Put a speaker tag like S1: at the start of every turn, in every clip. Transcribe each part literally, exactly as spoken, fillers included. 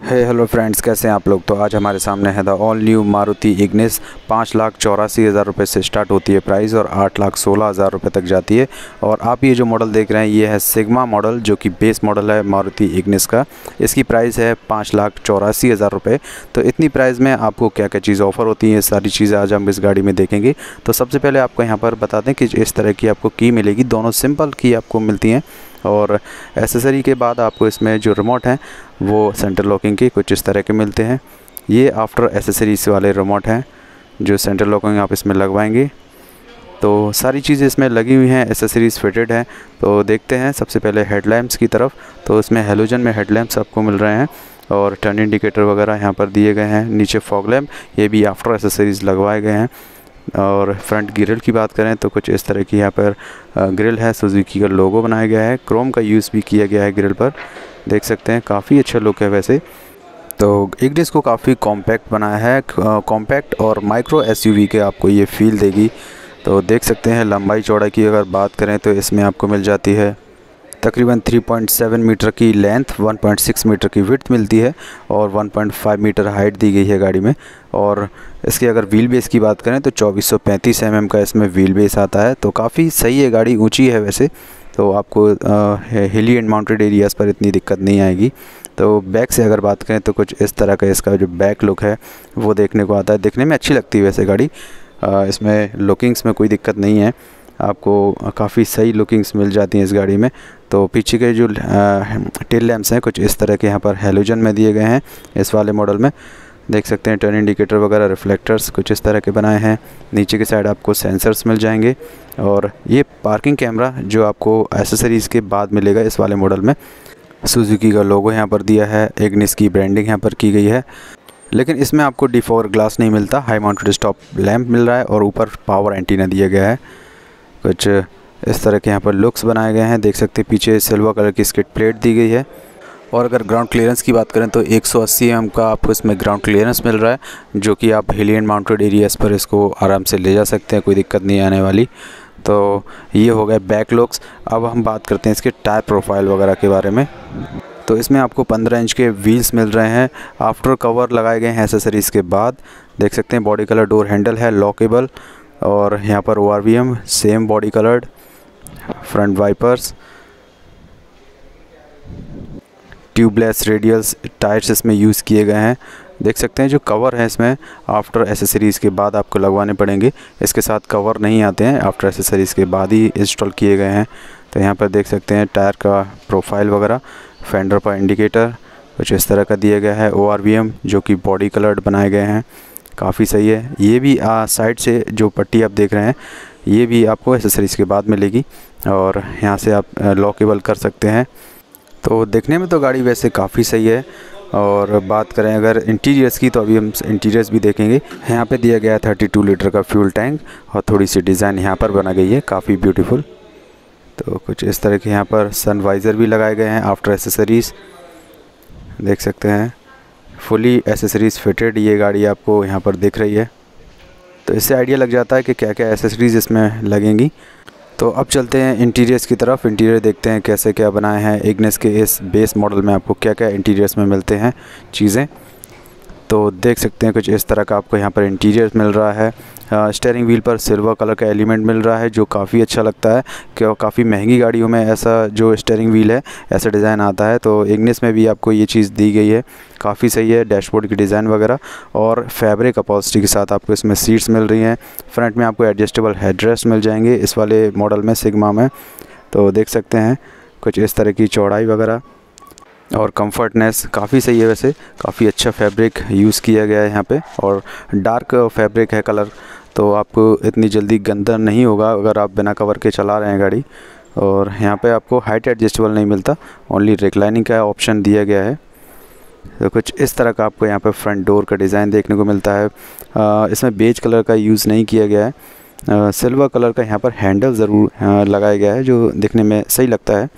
S1: हे hello friends, कैसे हैं आप लोग। तो आज हमारे सामने है the all new Maruti Ignis. पाँच लाख चौरासी हज़ार रुपये से स्टार्ट होती है प्राइस और आठ लाख सोलह हज़ार रुपये तक जाती है। और आप ये जो मॉडल देख रहे हैं ये है सिग्मा मॉडल, जो कि बेस मॉडल है मारुति इग्निस का। इसकी प्राइस है पाँच लाख चौरासी हज़ार रुपये। तो इतनी प्राइस में आपको क्या क्या चीज़ ऑफ़र होती हैं, सारी चीज़ें आज हम इस गाड़ी में देखेंगे। तो सबसे पहले आपको यहाँ पर बता दें कि इस तरह की आपको की मिलेगी, दोनों सिंपल की आपको मिलती हैं। और एसेसरी के बाद आपको इसमें जो रिमोट हैं वो सेंटर लॉकिंग के कुछ इस तरह के मिलते हैं। ये आफ्टर एसेसरीज वाले रिमोट हैं जो सेंटर लॉकिंग आप इसमें लगवाएंगे। तो सारी चीज़ें इसमें लगी हुई हैं, एसेसरीज़ फिटेड हैं। तो देखते हैं सबसे पहले हेडलैम्प्स की तरफ। तो इसमें हेलोजन में हेडलैम्प्स आपको मिल रहे हैं और टर्न इंडिकेटर वगैरह यहाँ पर दिए गए हैं। नीचे फॉग लैम्प, ये भी आफ्टर एसेसरीज़ लगवाए गए हैं। और फ्रंट ग्रिल की बात करें तो कुछ इस तरह की यहाँ पर ग्रिल है, सुजुकी का लोगो बनाया गया है, क्रोम का यूज़ भी किया गया है ग्रिल पर, देख सकते हैं। काफ़ी अच्छा लुक है वैसे। तो इग्निस को काफ़ी कॉम्पैक्ट बनाया है, कॉम्पैक्ट और माइक्रो एसयूवी के आपको ये फील देगी। तो देख सकते हैं लंबाई चौड़ाई की अगर बात करें तो इसमें आपको मिल जाती है तकरीबन तीन पॉइंट सात मीटर की लेंथ, एक पॉइंट छह मीटर की विड्थ मिलती है और एक पॉइंट पाँच मीटर हाइट दी गई है गाड़ी में। और इसकी अगर व्हील बेस की बात करें तो चौबीस सौ पैंतीस एम एम का इसमें व्हील बेस आता है। तो काफ़ी सही है, गाड़ी ऊंची है वैसे, तो आपको हिली एंड माउंटेड एरियाज़ पर इतनी दिक्कत नहीं आएगी। तो बैक से अगर बात करें तो कुछ इस तरह का इसका जो बैक लुक है वो देखने को आता है। देखने में अच्छी लगती है वैसे गाड़ी, इसमें लुकिंग्स में कोई दिक्कत नहीं है, आपको काफ़ी सही लुकिंग्स मिल जाती हैं इस गाड़ी में। तो पीछे के जो टेल लैंप्स हैं कुछ इस तरह के यहाँ पर हेलोजन में दिए गए हैं इस वाले मॉडल में, देख सकते हैं। टर्न इंडिकेटर वगैरह, रिफ्लेक्टर्स कुछ इस तरह के बनाए हैं। नीचे की साइड आपको सेंसर्स मिल जाएंगे और ये पार्किंग कैमरा जो आपको एसेसरीज़ के बाद मिलेगा इस वाले मॉडल में। सुजुकी का लोगो यहाँ पर दिया है, इग्निस की ब्रांडिंग यहाँ पर की गई है। लेकिन इसमें आपको डी फोर ग्लास नहीं मिलता, हाई माउंटेड स्टॉप लैंप मिल रहा है और ऊपर पावर एंटीना दिया गया है। कुछ इस तरह के यहाँ पर लुक्स बनाए गए हैं, देख सकते हैं। पीछे सिल्वर कलर की स्किड प्लेट दी गई है। और अगर ग्राउंड क्लियरेंस की बात करें तो एक सौ अस्सी एम एम का आपको इसमें ग्राउंड क्लियरेंस मिल रहा है, जो कि आप हिली एंड माउंटेड एरियाज़ पर इसको आराम से ले जा सकते हैं, कोई दिक्कत नहीं आने वाली। तो ये हो गए बैक लुक्स। अब हम बात करते हैं इसके टायर प्रोफाइल वगैरह के बारे में। तो इसमें आपको पंद्रह इंच के व्हील्स मिल रहे हैं, आफ्टर कवर लगाए गए हैं एसेसरीज़ के बाद, देख सकते हैं। बॉडी कलर डोर हैंडल है लॉकेबल और यहाँ पर O R V M same body coloured. Front wipers, tubeless radials tyres इसमें यूज़ किए गए हैं, देख सकते हैं। जो कवर है इसमें आफ्टर एसेसरीज़ के बाद आपको लगवाने पड़ेंगे, इसके साथ कवर नहीं आते हैं, आफ्टर एसेसरीज़ के बाद ही इंस्टॉल किए गए हैं। तो यहाँ पर देख सकते हैं टायर का प्रोफाइल वगैरह, फेंडर पर इंडिकेटर कुछ इस तरह का दिया गया है। ओ आर वी एम जो कि बॉडी कलर्ड बनाए गए हैं, काफ़ी सही है। ये भी आ, साइड से जो पट्टी आप देख रहे हैं ये भी आपको एसेसरीज़ के बाद मिलेगी और यहाँ से आप लॉकेबल कर सकते हैं। तो देखने में तो गाड़ी वैसे काफ़ी सही है। और बात करें अगर इंटीरियर्स की तो अभी हम इंटीरियर्स भी देखेंगे। यहाँ पे दिया गया है बत्तीस लीटर का फ्यूल टैंक और थोड़ी सी डिज़ाइन यहाँ पर बना गई है, काफ़ी ब्यूटीफुल। तो कुछ इस तरह के यहाँ पर सन वाइज़र भी लगाए गए हैं आफ्टर एसेसरीज़, देख सकते हैं। फुली एसेसरीज़ फिटेड ये गाड़ी आपको यहाँ पर दिख रही है। तो इससे आइडिया लग जाता है कि क्या क्या एसेसरीज़ इसमें लगेंगी। तो अब चलते हैं इंटीरियर्स की तरफ। इंटीरियर देखते हैं कैसे क्या बनाए हैं इग्निस के इस बेस मॉडल में, आपको क्या क्या इंटीरियर्स में मिलते हैं चीज़ें। तो देख सकते हैं कुछ इस तरह का आपको यहाँ पर इंटीरियर मिल रहा है। स्टीयरिंग व्हील पर सिल्वर कलर का एलिमेंट मिल रहा है जो काफ़ी अच्छा लगता है, कि काफ़ी महंगी गाड़ियों में ऐसा जो स्टीयरिंग व्हील है ऐसा डिज़ाइन आता है। तो इग्निस में भी आपको ये चीज़ दी गई है, काफ़ी सही है। डैशबोर्ड की डिज़ाइन वगैरह और फैब्रिक अपॉल्स्ट्री के साथ आपको इसमें सीट्स मिल रही हैं। फ्रंट में आपको एडजस्टेबल हेडरेस्ट मिल जाएंगे इस वाले मॉडल में सिग्मा में। तो देख सकते हैं कुछ इस तरह की चौड़ाई वगैरह और कंफर्टनेस काफ़ी सही है वैसे, काफ़ी अच्छा फैब्रिक यूज़ किया गया है यहाँ पे और डार्क फैब्रिक है कलर, तो आपको इतनी जल्दी गंदा नहीं होगा अगर आप बिना कवर के चला रहे हैं गाड़ी। और यहाँ पे आपको हाइट एडजस्टेबल नहीं मिलता, ओनली रिक्लाइनिंग का ऑप्शन दिया गया है। तो कुछ इस तरह का आपको यहाँ पे फ्रंट डोर का डिज़ाइन देखने को मिलता है। आ, इसमें बेज कलर का यूज़ नहीं किया गया है, आ, सिल्वर कलर का यहाँ पर हैंडल ज़रूर लगाया गया है जो दिखने में सही लगता है,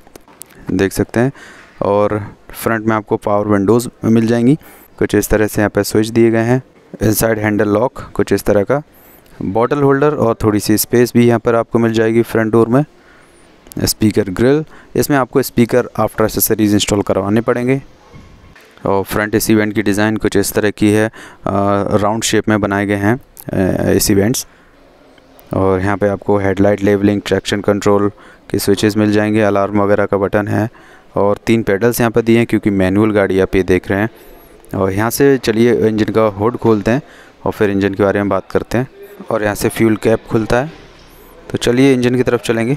S1: देख सकते हैं। और फ्रंट में आपको पावर विंडोज़ मिल जाएंगी, कुछ इस तरह से यहाँ पे स्विच दिए गए हैं। इनसाइड हैंडल लॉक कुछ इस तरह का, बॉटल होल्डर और थोड़ी सी स्पेस भी यहाँ पर आपको मिल जाएगी फ्रंट डोर में। स्पीकर ग्रिल, इसमें आपको स्पीकर आफ्टर एसेसरीज़ इंस्टॉल करवाने पड़ेंगे। और फ्रंट एसी वेंट की डिज़ाइन कुछ इस तरह की है, राउंड शेप में बनाए गए हैं एसी वेंट्स। और यहाँ पे आपको हेडलाइट लेवलिंग, ट्रैक्शन कंट्रोल के स्विचेस मिल जाएंगे, अलार्म वगैरह का बटन है और तीन पेडल्स यहाँ पर दिए हैं क्योंकि मैनुअल गाड़ी आप ये देख रहे हैं। और यहाँ से चलिए इंजन का हुड खोलते हैं और फिर इंजन के बारे में बात करते हैं। और यहाँ से फ्यूल कैप खुलता है, तो चलिए इंजन की तरफ चलेंगे।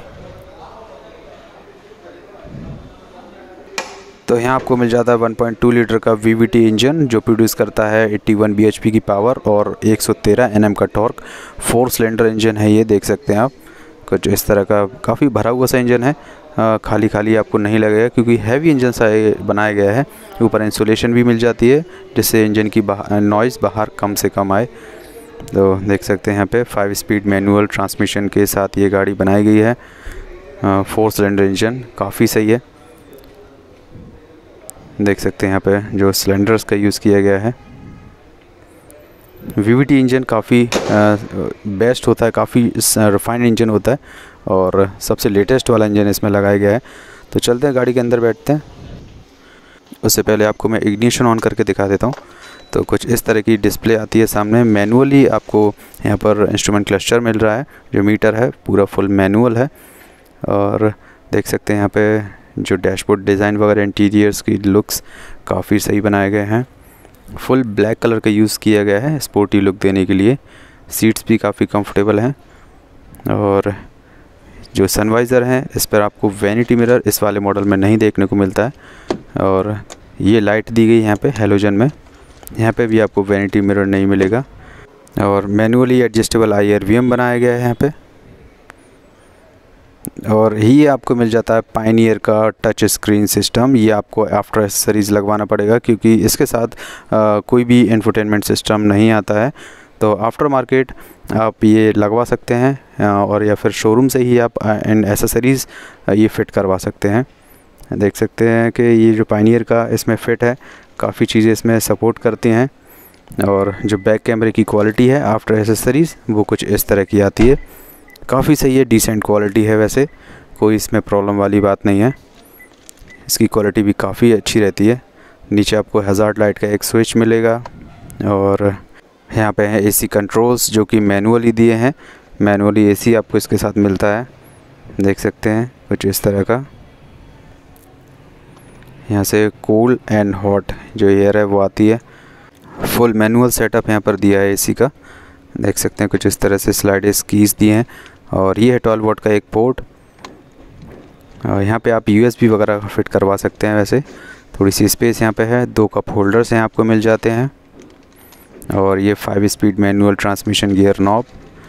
S1: तो यहाँ आपको मिल जाता है वन पॉइंट टू लीटर का वी वी टी इंजन जो प्रोड्यूस करता है इक्यासी बी एच पी की पावर और एक सौ तेरह एन एम का टॉर्क। फोर सिलेंडर इंजन है ये, देख सकते हैं आप। कुछ इस तरह का काफ़ी भरा हुआ सा इंजन है, आ, खाली खाली आपको नहीं लगेगा क्योंकि हैवी इंजन सा बनाया गया है। ऊपर इंसुलेशन भी मिल जाती है जिससे इंजन की नॉइज़ बाहर कम से कम आए। तो देख सकते हैं यहाँ पे फाइव स्पीड मैनुअल ट्रांसमिशन के साथ ये गाड़ी बनाई गई है। फोर सिलेंडर इंजन काफ़ी सही है, देख सकते हैं यहाँ पे जो सिलेंडर्स का यूज़ किया गया है। वी वी टी इंजन काफ़ी बेस्ट होता है, काफ़ी रिफाइंड इंजन होता है और सबसे लेटेस्ट वाला इंजन इसमें लगाया गया है। तो चलते हैं गाड़ी के अंदर बैठते हैं। उससे पहले आपको मैं इग्निशन ऑन करके दिखा देता हूँ। तो कुछ इस तरह की डिस्प्ले आती है सामने। मैनुअली आपको यहाँ पर इंस्ट्रूमेंट क्लस्टर मिल रहा है, जो मीटर है पूरा फुल मैनुअल है। और देख सकते हैं यहाँ पे जो डैशबोर्ड डिज़ाइन वगैरह, इंटीरियर्स की लुक्स काफ़ी सही बनाए गए हैं। फुल ब्लैक कलर का यूज़ किया गया है स्पोर्टी लुक देने के लिए। सीट्स भी काफ़ी कंफर्टेबल हैं। और जो सनवाइज़र हैं इस पर आपको वैनिटी मिरर इस वाले मॉडल में नहीं देखने को मिलता है। और ये लाइट दी गई यहाँ पे हैलोजन में, यहाँ पे भी आपको वैनिटी मिरर नहीं मिलेगा। और manually adjustable I R V M बनाया गया है यहाँ पे। और ये आपको मिल जाता है पायनियर का टच स्क्रीन सिस्टम। ये आपको आफ्टर एक्सेसरीज़ लगवाना पड़ेगा क्योंकि इसके साथ आ, कोई भी इंफोटेनमेंट सिस्टम नहीं आता है। तो आफ्टर मार्केट आप ये लगवा सकते हैं और या फिर शोरूम से ही आप इन एसेसरीज़ ये फ़िट करवा सकते हैं। देख सकते हैं कि ये जो पायनियर का इसमें फ़िट है, काफ़ी चीज़ें इसमें सपोर्ट करती हैं। और जो बैक कैमरे की क्वालिटी है आफ्टर एसेसरीज़ वो कुछ इस तरह की आती है, काफ़ी सही है, डिसेंट क्वालिटी है। वैसे कोई इसमें प्रॉब्लम वाली बात नहीं है, इसकी क्वालिटी भी काफ़ी अच्छी रहती है। नीचे आपको हैज़ार्ड लाइट का एक स्विच मिलेगा और यहाँ पे है एसी कंट्रोल्स जो कि मैनुअली दिए हैं। मैनुअली एसी आपको इसके साथ मिलता है, देख सकते हैं कुछ इस तरह का। यहाँ से कूल एंड हॉट जो एयर है वो आती है। फुल मैनुअल सेटअप यहाँ पर दिया है एसी का, देख सकते हैं कुछ इस तरह से स्लाइड कीज़ दिए हैं। और ये है ट्वेल्व वोल्ट का एक पोर्ट। और यहाँ पे आप यूएसबी वगैरह फिट करवा सकते हैं। वैसे थोड़ी सी स्पेस यहाँ पे है, दो कप होल्डर्स हैं आपको मिल जाते हैं। और ये five speed manual transmission gear knob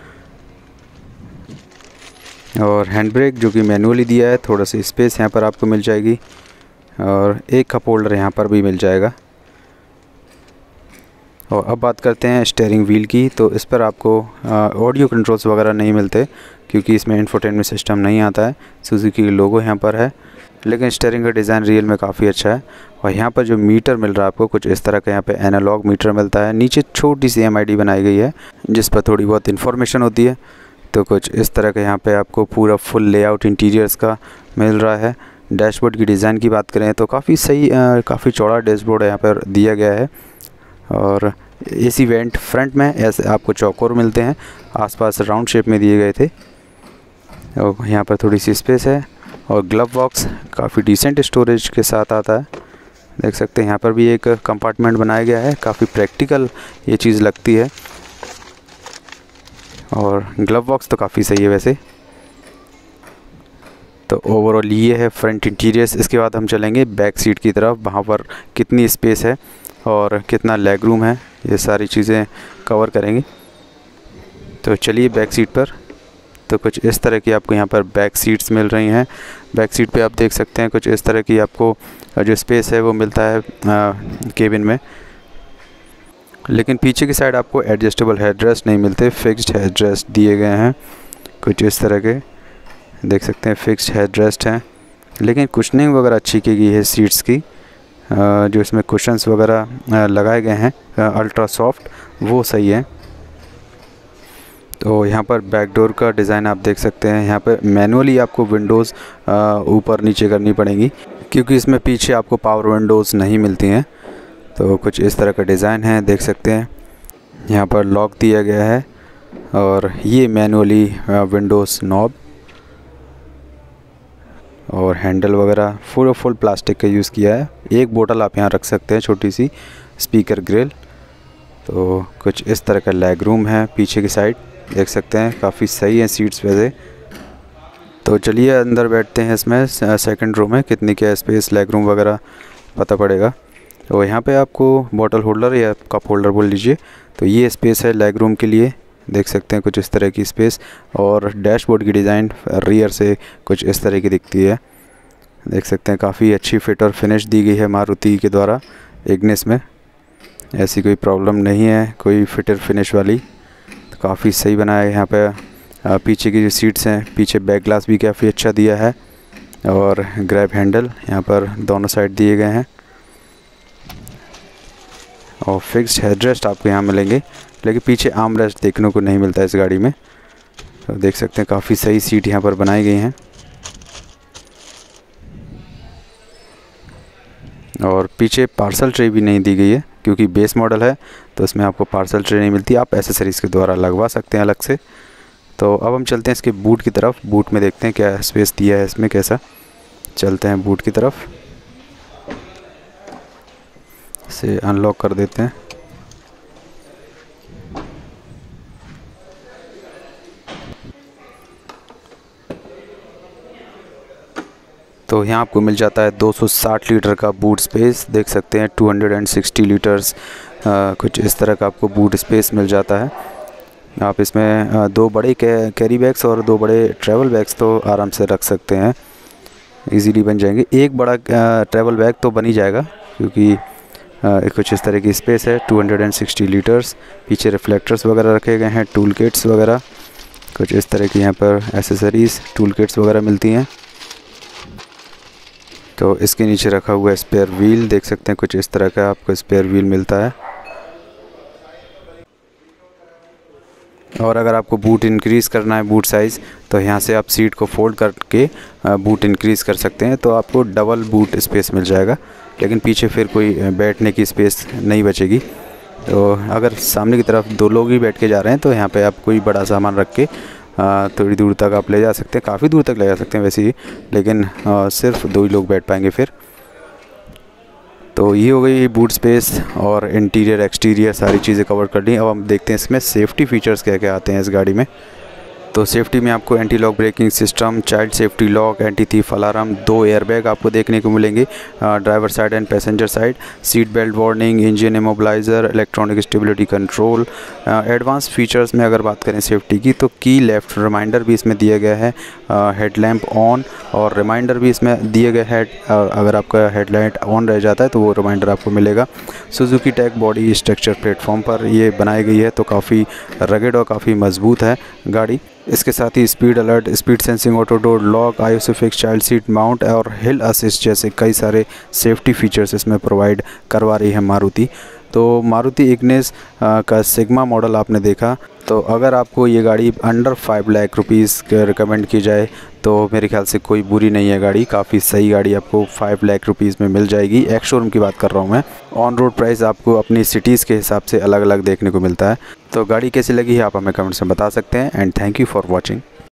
S1: और हैंड ब्रेक जो कि मैनुअली दिया है। थोड़ा सी स्पेस यहाँ पर आपको मिल जाएगी और एक कप होल्डर यहाँ पर भी मिल जाएगा। और अब बात करते हैं स्टीयरिंग व्हील की। तो इस पर आपको ऑडियो कंट्रोल्स वगैरह नहीं मिलते क्योंकि इसमें इंफोटेनमेंट सिस्टम नहीं आता है। सुजुकी की लोगो यहाँ पर है, लेकिन स्टीयरिंग का डिज़ाइन रियल में काफ़ी अच्छा है। और यहाँ पर जो मीटर मिल रहा है आपको कुछ इस तरह का यहाँ पे एनालॉग मीटर मिलता है। नीचे छोटी सी एम आई डी बनाई गई है जिस पर थोड़ी बहुत इन्फॉर्मेशन होती है। तो कुछ इस तरह का यहाँ पे आपको पूरा फुल लेआउट इंटीरियर्स का मिल रहा है। डैशबोर्ड की डिज़ाइन की बात करें तो काफ़ी सही, काफ़ी चौड़ा डैशबोर्ड यहाँ पर दिया गया है। और एसी वेंट फ्रंट में ऐसे आपको चौकोर मिलते हैं, आसपास राउंड शेप में दिए गए थे। और यहाँ पर थोड़ी सी स्पेस है और ग्लव बॉक्स काफ़ी डिसेंट स्टोरेज के साथ आता है। देख सकते हैं यहाँ पर भी एक कंपार्टमेंट बनाया गया है, काफ़ी प्रैक्टिकल ये चीज़ लगती है। और ग्लव बॉक्स तो काफ़ी सही है वैसे। तो ओवरऑल ये है फ्रंट इंटीरियर्स। इसके बाद हम चलेंगे बैक सीट की तरफ, वहाँ पर कितनी स्पेस है और कितना लेग रूम है, ये सारी चीज़ें कवर करेंगे। तो चलिए बैक सीट पर। तो कुछ इस तरह की आपको यहाँ पर बैक सीट्स मिल रही हैं। बैक सीट पे आप देख सकते हैं कुछ इस तरह की आपको जो स्पेस है वो मिलता है केबिन में। लेकिन पीछे की साइड आपको एडजस्टेबल हेडरेस्ट नहीं मिलते, फिक्स्ड हेडरेस्ट दिए गए हैं कुछ इस तरह के, देख सकते हैं फिक्स्ड हेडरेस्ट हैं। लेकिन कुशनिंग वगैरह अच्छी की गई है सीट्स की, जो इसमें कुशन्स वगैरह लगाए गए हैं अल्ट्रा सॉफ्ट, वो सही है। तो यहाँ पर बैक डोर का डिज़ाइन आप देख सकते हैं। यहाँ पर मैनुअली आपको विंडोज़ ऊपर नीचे करनी पड़ेंगी क्योंकि इसमें पीछे आपको पावर विंडोज़ नहीं मिलती हैं। तो कुछ इस तरह का डिज़ाइन है, देख सकते हैं। यहाँ पर लॉक दिया गया है और ये मैनुअली विंडोज़ नॉब और हैंडल वगैरह फुल फुल प्लास्टिक का यूज़ किया है। एक बोतल आप यहाँ रख सकते हैं, छोटी सी स्पीकर ग्रिल। तो कुछ इस तरह का लेग रूम है पीछे की साइड, देख सकते हैं। काफ़ी सही है सीट्स वैसे। तो चलिए अंदर बैठते हैं इसमें, सेकंड रो में कितनी क्या स्पेस, लेग रूम वगैरह पता पड़ेगा। तो यहाँ पे आपको बॉटल होल्डर या कप होल्डर बोल लीजिए, तो ये स्पेस है लेग रूम के लिए, देख सकते हैं कुछ इस तरह की स्पेस। और डैशबोर्ड की डिज़ाइन रियर से कुछ इस तरह की दिखती है, देख सकते हैं। काफ़ी अच्छी फिट और फिनिश दी गई है मारुति के द्वारा इग्निस में, ऐसी कोई प्रॉब्लम नहीं है कोई फिटर फिनिश वाली। तो काफ़ी सही बना है। यहाँ पे पीछे की जो सीट्स हैं, पीछे बैक ग्लास भी काफ़ी अच्छा दिया है और ग्रैब हैंडल यहाँ पर दोनों साइड दिए गए हैं। और फिक्स्ड हेडरेस्ट आपको यहाँ मिलेंगे, लेकिन पीछे आर्म रेस्ट देखने को नहीं मिलता इस गाड़ी में। तो देख सकते हैं काफ़ी सही सीट यहाँ पर बनाई गई हैं। और पीछे पार्सल ट्रे भी नहीं दी गई है, क्योंकि बेस मॉडल है तो इसमें आपको पार्सल ट्रे नहीं मिलती, आप एसेसरीज़ के द्वारा लगवा सकते हैं अलग से। तो अब हम चलते हैं इसके बूट की तरफ। बूट में देखते हैं क्या स्पेस दिया है इसमें, कैसा। चलते हैं बूट की तरफ, इसे अनलॉक कर देते हैं। तो यहाँ आपको मिल जाता है दो सौ साठ लीटर का बूट स्पेस, देख सकते हैं। दो सौ साठ लीटर्स आ, कुछ इस तरह का आपको बूट स्पेस मिल जाता है। आप इसमें आ, दो बड़े कै, कैरी बैग्स और दो बड़े ट्रैवल बैग्स तो आराम से रख सकते हैं, इजीली बन जाएंगे। एक बड़ा ट्रैवल बैग तो बन ही जाएगा, क्योंकि आ, कुछ इस तरह की स्पेस है। दो सौ साठ लीटर्स, पीछे रिफ्लेक्टर्स वगैरह रखे गए हैं, टूल किट्स वगैरह कुछ इस तरह की यहाँ पर एसेसरीज़ टूल किट्स वगैरह मिलती हैं। तो इसके नीचे रखा हुआ है स्पेयर व्हील, देख सकते हैं कुछ इस तरह का आपको स्पेयर व्हील मिलता है। और अगर आपको बूट इंक्रीज़ करना है, बूट साइज़, तो यहाँ से आप सीट को फोल्ड करके बूट इंक्रीज़ कर सकते हैं, तो आपको डबल बूट स्पेस मिल जाएगा। लेकिन पीछे फिर कोई बैठने की स्पेस नहीं बचेगी। तो अगर सामने की तरफ दो लोग ही बैठ के जा रहे हैं तो यहाँ पे आप कोई बड़ा सामान रख के थोड़ी दूर तक आप ले जा सकते हैं, काफ़ी दूर तक ले जा सकते हैं वैसे ही, लेकिन आ, सिर्फ दो ही लोग बैठ पाएंगे फिर। तो ये हो गई बूट स्पेस और इंटीरियर एक्सटीरियर सारी चीज़ें कवर कर ली। अब हम देखते हैं इसमें सेफ्टी फीचर्स क्या क्या आते हैं इस गाड़ी में। तो सेफ्टी में आपको anti lock braking system, child safety lock, anti thief alarm, दो एयरबैग आपको देखने को मिलेंगे, driver side and passenger side, seat belt warning, engine immobiliser, electronic stability control. Advance features में अगर बात करें सेफ्टी की, तो की लेफ़्ट रिमाइंडर भी इसमें दिया गया है, हेडलैम्प ऑन और रिमाइंडर भी इसमें दिए गए है। अगर आपका हेडलाइट ऑन रह जाता है तो वो रिमाइंडर आपको मिलेगा। Suzuki tech body structure platform पर ये बनाई गई है, तो काफ़ी रगेड और काफ़ी मजबूत है गाड़ी। इसके साथ ही speed alert, speed sensing, auto door lock, ISOFIX child seat mount और हिल असिस्ट जैसे कई सारे सेफ्टी फीचर्स इसमें प्रोवाइड करवा रही है मारुति। तो मारुति इग्निस का सिग्मा मॉडल आपने देखा। तो अगर आपको ये गाड़ी under five lakh rupees recommend की जाए तो मेरे ख्याल से कोई बुरी नहीं है गाड़ी, काफ़ी सही गाड़ी आपको फाइव लाख रुपीज़ में मिल जाएगी। एक्स शोरूम की बात कर रहा हूँ मैं। ऑन रोड प्राइस आपको अपनी सिटीज़ के हिसाब से अलग अलग देखने को मिलता है। तो गाड़ी कैसी लगी है आप हमें कमेंट्स में बता सकते हैं। And thank you for watching.